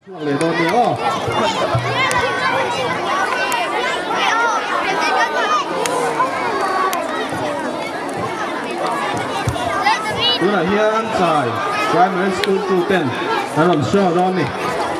để đồn nữa. Cứ là hiên xài primary school to 10 nó làm sao đó nè.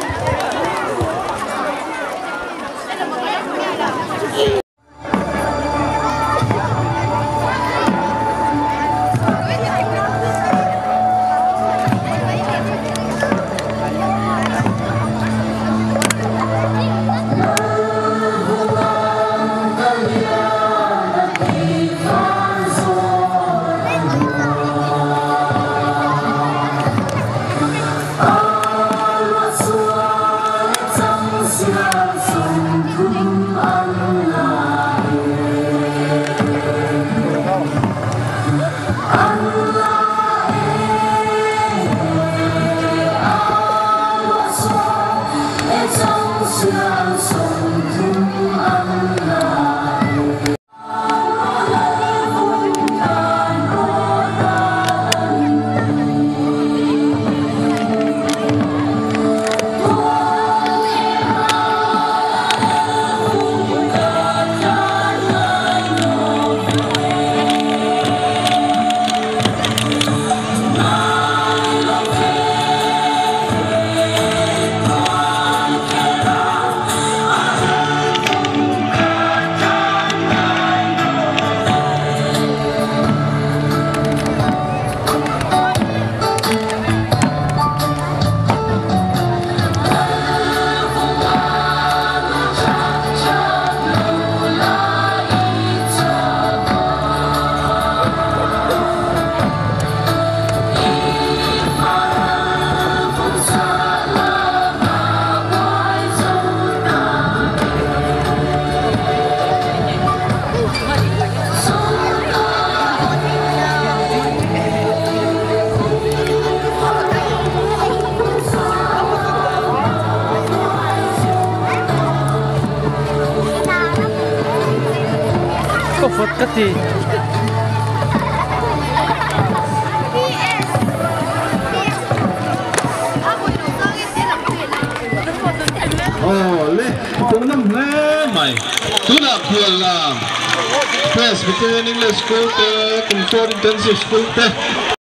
Phật cất gì lên cũng năm lẽ mày cứ là thường là Presbyterian English School cùng Intensive School